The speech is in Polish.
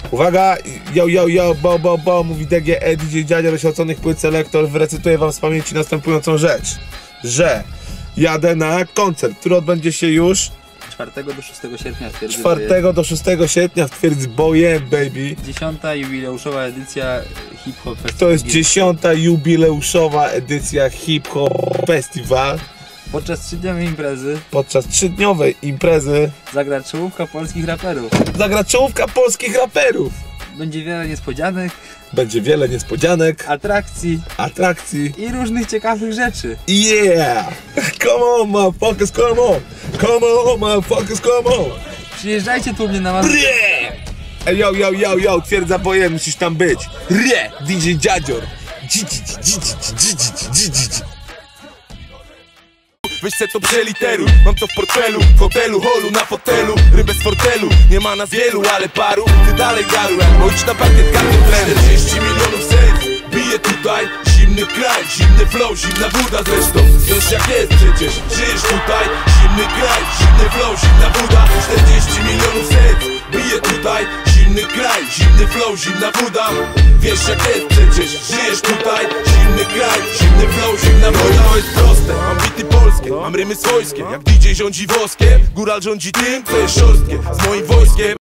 Uwaga, yo, bo, mówi DGE, DJ Dziadzia, doświadczonych płyt selektor, wyrecytuję wam z pamięci następującą rzecz, że jadę na koncert, który odbędzie się już 4 do 6 sierpnia w Twierdzy 4 do 6 sierpnia w Twierdzy Boję, baby. 10. jubileuszowa edycja Hip Hop Festival. To jest 10. jubileuszowa edycja Hip Hop Festival. Podczas 3-dniowej imprezy Podczas 3-dniowej imprezy zagra czołówka polskich raperów. zagra czołówka polskich raperów. Będzie wiele niespodzianek, Będzie wiele niespodzianek, atrakcji i różnych ciekawych rzeczy. yeah! Come on, motherfuckers, come on! Come on, motherfuckers, come on! Przyjeżdżajcie tu mnie na masę. Ej, yo, Twierdza Boję, musisz tam być. DJ Dziadzior. Weź se to przeliteruj, mam to w portfelu, w hotelu, holu, na fotelu, rybę z fortelu. Nie ma nas wielu, ale paru, ty dalej garuj, bo idź na parkiet, karty trener. 40 milionów serc, bije tutaj, zimny kraj, zimny flow, zimna woda zresztą. Wiesz jak jest przecież, żyjesz tutaj, zimny kraj, zimny flow, zimna woda. 40 milionów serc, bije tutaj, zimny kraj, zimny flow, zimna woda. Wiesz jak jest przecież, żyjesz tutaj, zimny kraj, zimny flow, zimna woda. To jest proste, mam bity polskie, mam rymy swojskie, jak DJ rządzi woskiem, góral rządzi tym, co jest szorstkie, z moim wojskiem.